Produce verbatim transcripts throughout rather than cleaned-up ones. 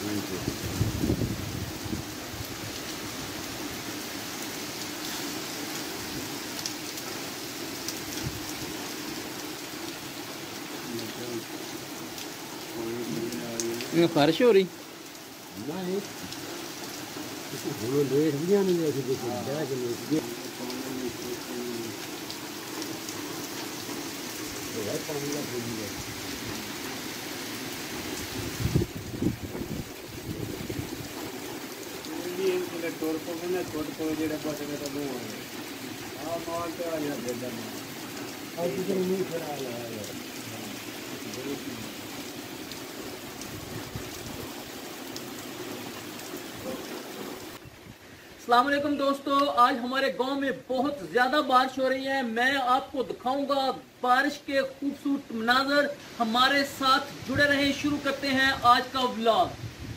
बारिश हो रही नहीं लेट भी नहीं है कि टोर को ना छोट को जेड़ा पास में तो वो है हां माल पे आ गया बेटा और किधर नहीं खड़ा है अस्सलाम वालेकुम दोस्तों, आज हमारे गांव में बहुत ज्यादा बारिश हो रही है। मैं आपको दिखाऊंगा बारिश के खूबसूरत मनाजर। हमारे साथ जुड़े रहें। शुरू करते हैं आज का व्लॉग।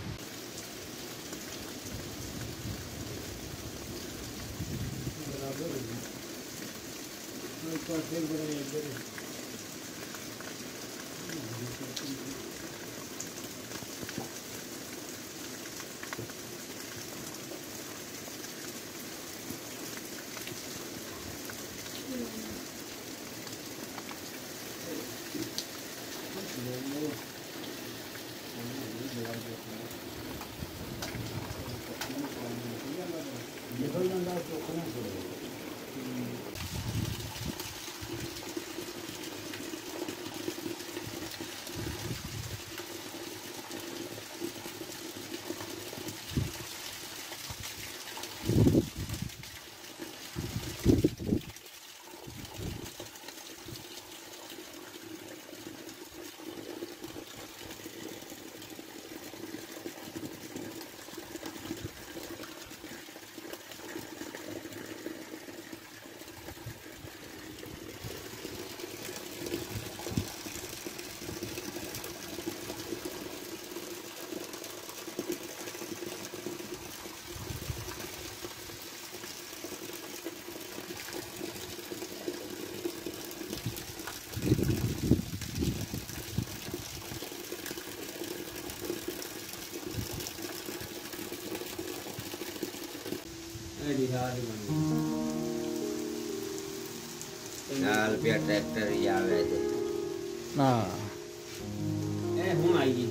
नाल पे ट्रैक्टर ही आवे थे ना ए हुन आएगी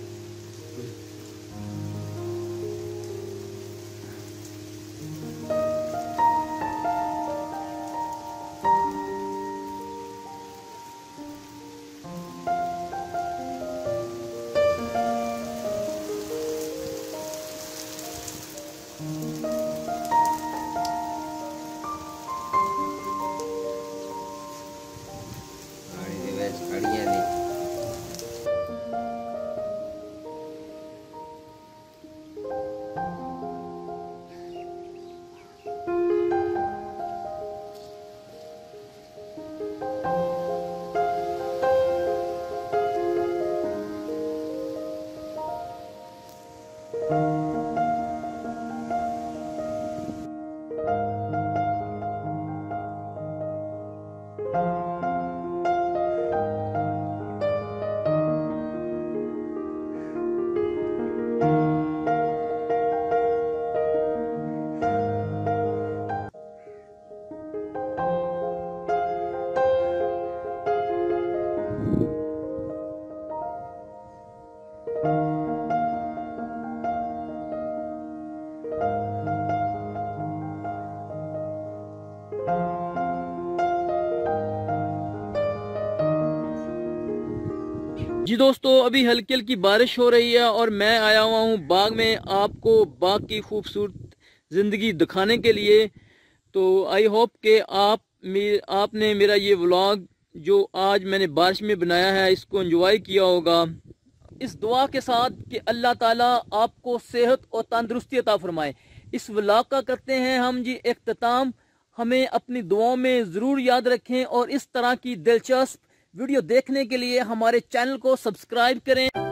खड़िया नहीं जी दोस्तों, अभी हल्की हल्की बारिश हो रही है और मैं आया हुआ हूँ बाग में आपको बाग की खूबसूरत ज़िंदगी दिखाने के लिए। तो आई होप कि आप मे आपने मेरा ये व्लॉग जो आज मैंने बारिश में बनाया है इसको एंजॉय किया होगा। इस दुआ के साथ कि अल्लाह ताला आपको सेहत और तंदुरुस्ती अता फरमाए। इस व्लॉग का करते हैं हम जी इख्तिताम। हमें अपनी दुआओं में ज़रूर याद रखें और इस तरह की दिलचस्प वीडियो देखने के लिए हमारे चैनल को सब्सक्राइब करें।